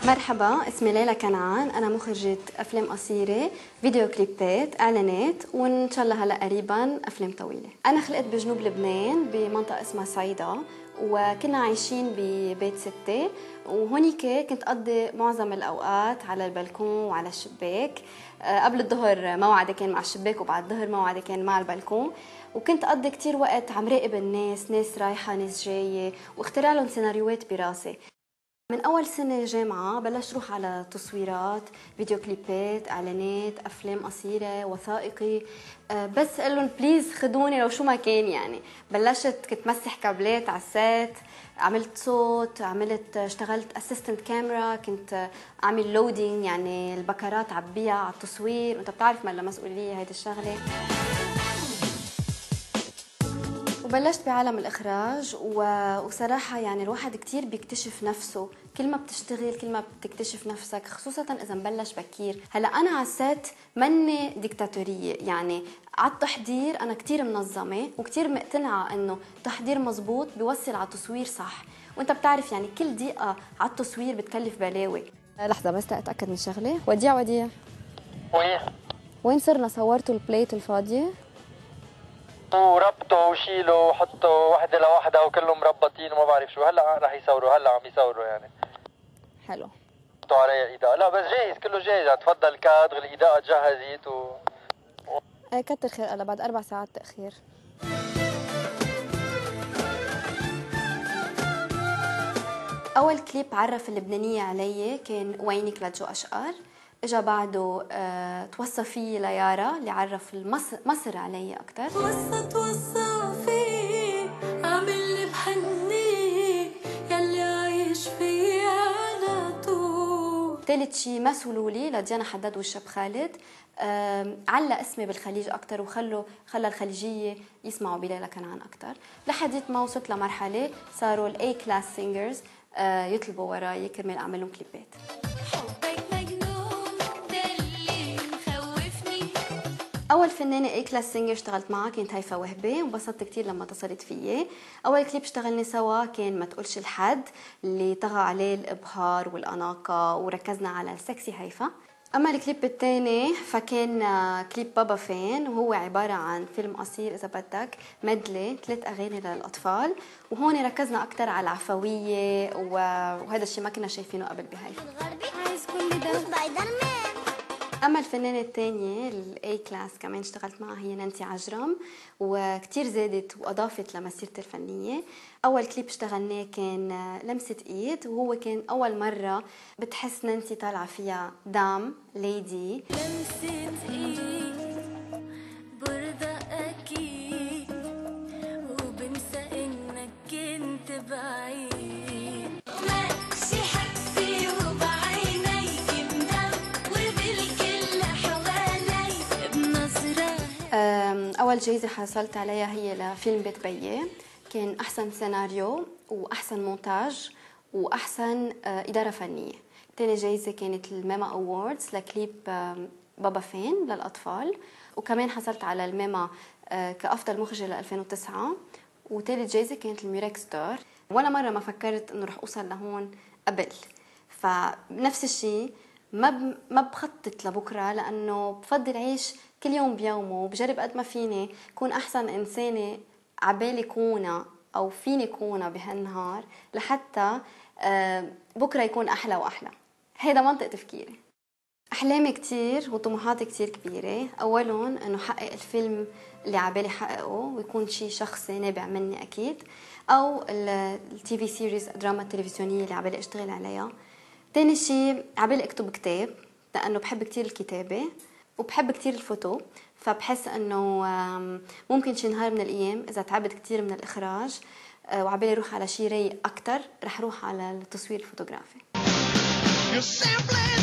مرحبا، اسمي ليلى كنعان، أنا مخرجة أفلام قصيرة، فيديو كليبات، إعلانات، وإن شاء الله هلا قريبا أفلام طويلة. أنا خلقت بجنوب لبنان بمنطقة اسمها صيدا، وكنا عايشين ببيت ستة، وهونيك كنت أقضي معظم الأوقات على البلكون وعلى الشباك. قبل الظهر موعدي كان مع الشباك، وبعد الظهر موعدي كان مع البلكون، وكنت أقضي كتير وقت عم راقب الناس، ناس رايحة ناس جاية، واخترع لهم سيناريوهات براسي. من أول سنة جامعة بلشت روح على تصويرات، فيديو كليبات، إعلانات، أفلام قصيرة، وثائقي، بس قال لهم بليز خدوني لو شو ما كان. يعني بلشت كنت مسح كابلات على السات، عملت صوت، اشتغلت اسيستنت كاميرا، كنت أعمل لودينج يعني البكرات عبيها على التصوير، وأنت بتعرف ما مسؤولية هيدي الشغلة. وبلشت بعالم الإخراج وصراحة يعني الواحد كتير بيكتشف نفسه، كل ما بتشتغل كل ما بتكتشف نفسك، خصوصا إذا مبلش بكير. هلأ أنا على السات مني ديكتاتورية، يعني على التحضير أنا كتير منظمة وكتير مقتنعة إنه تحضير مزبوط بيوصل على تصوير صح، وأنت بتعرف يعني كل دقيقة على التصوير بتكلف بلاوي. لحظة بس أتأكد من شغلة. وديع وين صرنا؟ صورتوا البليت الفاضية؟ وربطوا وشيلوا وحطوا وحده لوحدها وكلهم مربطين وما بعرف شو. هلا رح يصوروا، هلا عم يصوروا يعني. حلو. حطوا عليها ايداء، لا بس جاهز، كله جاهز. تفضل كادر، الايداء تجهزت كتر خير الله، بعد 4 ساعات تأخير. أول كليب عرف اللبنانية علي كان وينك لجو أشقر، اجا بعده توصى فيه ليارا اللي عرف مصر علي أكتر. توصى فيه عامل بحني يلي عايش فيه على طول. ثالث شي ما سولولي لديانا حداد والشاب خالد، علق اسمي بالخليج أكتر خلى الخليجية يسمعوا بليلى كنعان أكتر، لحديت ما وصلت لمرحلة صاروا الأي كلاس سينجرز يطلبوا وراي كرمال أعمل لهم كليبات. أول فنانة اي كلاس سينجر اشتغلت معها كانت هيفا وهبي، وانبسطت كتير لما اتصلت فيي. أول كليب اشتغلنا سوا كان ما تقولش لحد، اللي طغى عليه الإبهار والأناقة وركزنا على السكسي هيفا. أما الكليب الثاني فكان كليب بابا فين، وهو عبارة عن فيلم قصير إذا بدك، مدلي 3 أغاني للأطفال، وهون ركزنا أكتر على العفوية وهذا الشيء ما كنا شايفينه قبل بهيفا. أما الفنانة الثانية الأي كلاس كمان اشتغلت معها هي نانسي عجرم، وكتير زادت وأضافت لمسيرتي الفنية. أول كليب اشتغلناه كان لمسة إيد، وهو كان أول مرة بتحس نانسي طالعة فيها دام ليدي. لمسة إيد برضى أكيد وبنسى إنك كنت بعيد. أول جايزة حصلت عليها هي لفيلم بيت بيي، كان أحسن سيناريو وأحسن مونتاج وأحسن إدارة فنية. تاني جايزة كانت الميما أووردز لكليب بابا فين للأطفال، وكمان حصلت على الميما كأفضل مخرجة ل 2009. وتالت جايزة كانت الميريك ستار. ولا مرة ما فكرت إنه رح أوصل لهون قبل، فنفس الشيء ما بخطط لبكرة، لأنه بفضل عيش كل يوم بيومه، وبجرب قد ما فيني كون أحسن إنسانة عبالي كونها أو فيني كونها بهالنهار، لحتى بكرة يكون أحلى وأحلى. هيدا منطق تفكيري. أحلامي كتير وطموحاتي كتير كبيرة. أولهم أنه حقق الفيلم اللي عبالي حققه ويكون شيء شخصي نابع مني أكيد، أو التي في سيريز دراما التلفزيونية اللي عبالي أشتغل عليها. تاني شيء عبالي أكتب كتاب، لأنه بحب كتير الكتابة وبحب كتير الفوتو، فبحس أنه ممكن شي نهار من الأيام إذا تعبت كتير من الإخراج وعبالي روح على شي رايق أكتر، رح روح على التصوير الفوتوغرافي.